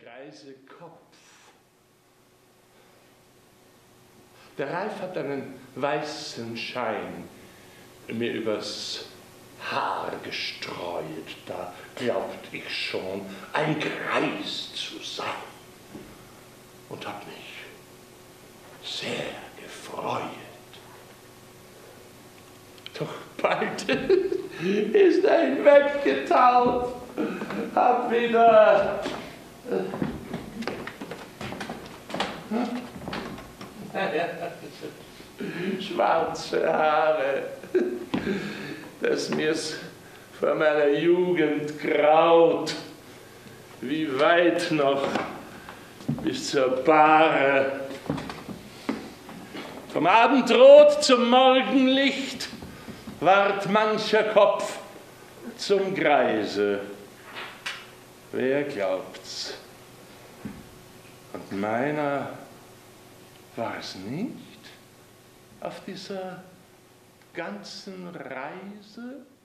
greise Kopf. Der Reif hat einen weißen Schein mir übers Haar gestreut, da glaubt ich schon, ein Greis zu sein, und hab mich sehr gefreut. Doch bald ist er hinweggetaucht, hab wieder schwarze Haare, dass mir's vor meiner Jugend graut, wie weit noch bis zur Bahre. Vom Abendrot zum Morgenlicht ward mancher Kopf zum Greise. Wer glaubt's? Und meiner war es nicht auf dieser ganzen Reise?